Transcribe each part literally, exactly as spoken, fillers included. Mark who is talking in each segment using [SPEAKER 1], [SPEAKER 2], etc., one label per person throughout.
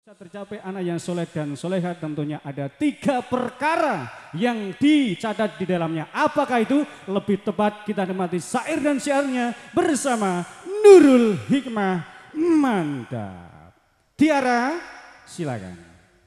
[SPEAKER 1] Tercapai anak yang soleh dan soleha tentunya ada tiga perkara yang dicatat di dalamnya. Apakah itu? Lebih tepat kita nikmati syair dan syairnya bersama Nurul Hikmah Mantap. Tiara, silakan.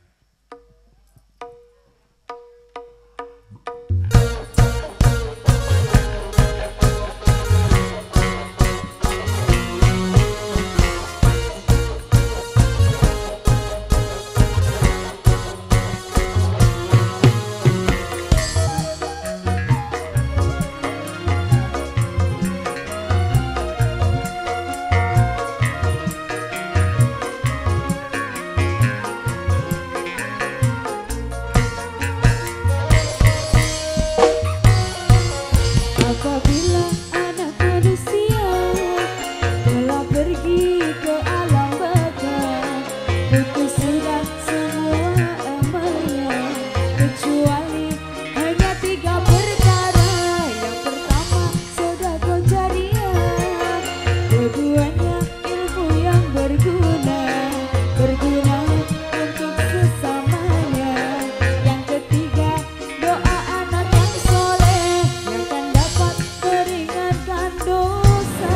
[SPEAKER 2] Apabila anak manusia telah pergi ke alam baka, putus sudah semua amalnya, kecuali hanya tiga perkara. Yang pertama sedekah jariah, keduanya ilmu yang berguna, berguna untuk sesamanya. Yang ketiga doa anak yang soleh yang akan dapat meringankan dosa.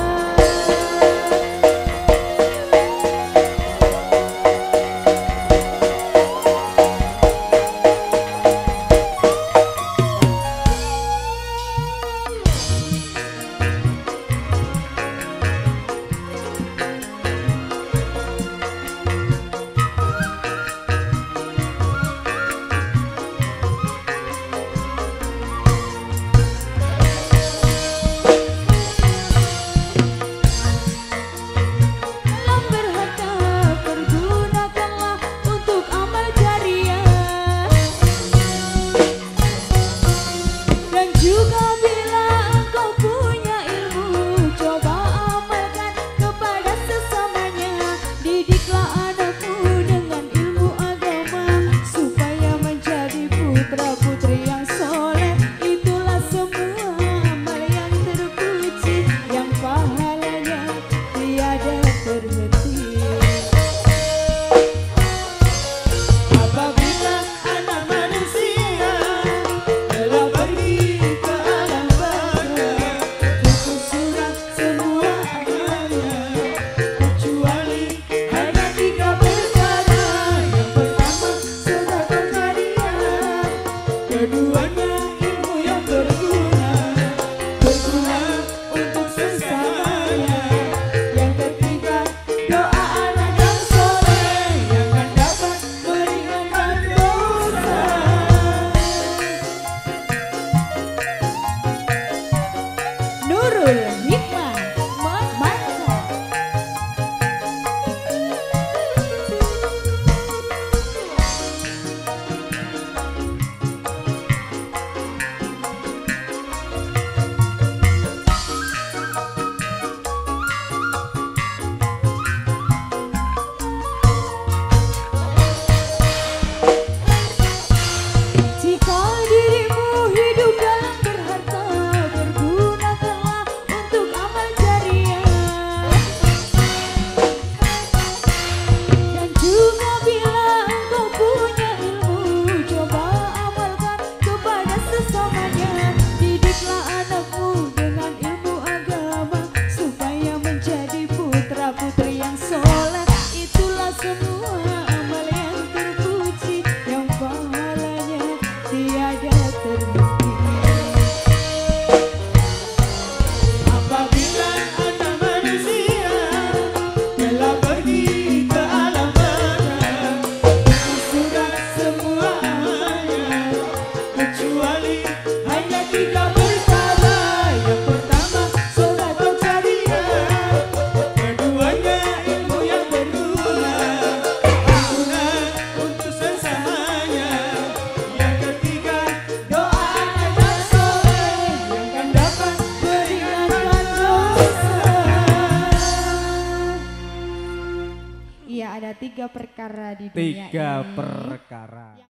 [SPEAKER 2] Dalam berharta pergunakanlah untuk amal jariah, dan juga bila engkau punya ilmu, coba amalkan kepada sesamanya. Didiklah anakmu dengan ilmu agama, supaya menjadi putra putri yang soleh. Itulah semua amal yang terpuji, yang pahalanya tiada berhenti. Apabila anak manusia telah pergi ke alam baka, putus sudah semua amalnya, kecuali hanya tiga perkara. Yang pertama sedekah jariah, keduanya ilmu yang berguna, berguna untuk sesamanya. Yang ketiga doa anak yang soleh yang akan dapat meringankan dosa. Nurul Hikmah Mantap. Jika dirimu hidup dalam berharta, pergunakanlah untuk amal jariah, dan juga bila engkau punya ilmu, coba amalkan kepada sesamanya. Didiklah anakmu dengan ilmu agama, supaya menjadi putra putri yang soleh. Itulah semua amal yang terpuji, yang pahalanya tiada terhenti. Apabila anak manusia telah pergi ke alam baka, putus sudah semua amalnya, kecuali hanya tiga perkara. Yang pertama sedekah jariah, keduanya ilmu yang berguna, berguna untuk sesamanya. Yang ketiga doa anak yang soleh yang akan dapat meringankan dosa. Iya, ada tiga perkara di dunia
[SPEAKER 1] Tiga
[SPEAKER 2] ini.
[SPEAKER 1] perkara.